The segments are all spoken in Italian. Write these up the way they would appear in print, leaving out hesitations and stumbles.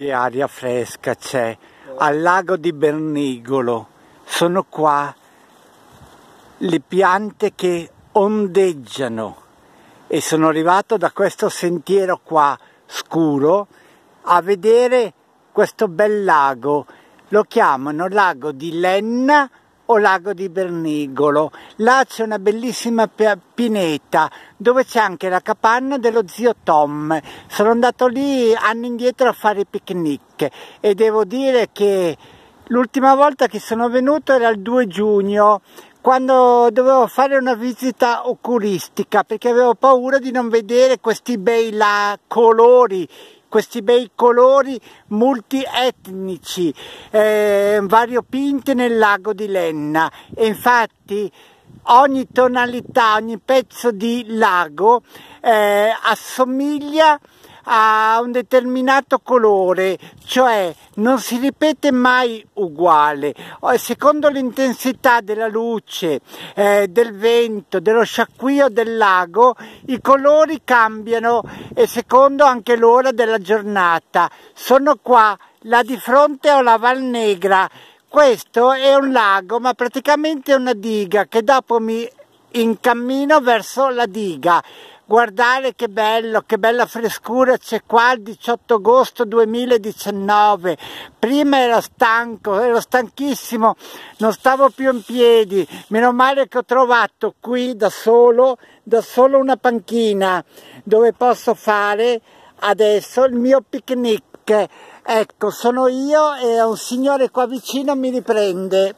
Che aria fresca c'è al lago di Bernigolo. Sono qua le piante che ondeggiano e sono arrivato da questo sentiero qua scuro a vedere questo bel lago. Lo chiamano lago di Lenna o lago di Bernigolo. Là c'è una bellissima pineta dove c'è anche la capanna dello zio Tom. Sono andato lì anni indietro a fare picnic e devo dire che l'ultima volta che sono venuto era il 2 giugno, quando dovevo fare una visita oculistica perché avevo paura di non vedere questi bei colori, questi bei colori multietnici, variopinti nel lago di Lenna. E infatti ogni tonalità, ogni pezzo di lago assomiglia a un determinato colore, cioè non si ripete mai uguale. Secondo l'intensità della luce, del vento, dello sciacquio del lago, i colori cambiano e secondo anche l'ora della giornata. Sono qua, là di fronte ho la Val Negra. Questo è un lago, ma praticamente è una diga che dopo mi incammino verso la diga. Guardate che bello, che bella frescura c'è qua il 18 agosto 2019. Prima ero stanco, ero stanchissimo, non stavo più in piedi. Meno male che ho trovato qui da solo una panchina dove posso fare adesso il mio picnic. Ecco, sono io e un signore qua vicino mi riprende.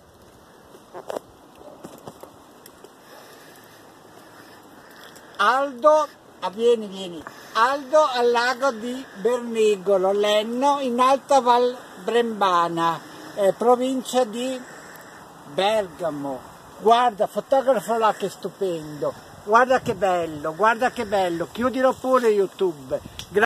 Aldo, vieni. Aldo al lago di Bernigolo, Lenno, in Alta Val Brembana, provincia di Bergamo. Guarda, fotografo là che stupendo. Guarda che bello, chiudilo pure YouTube.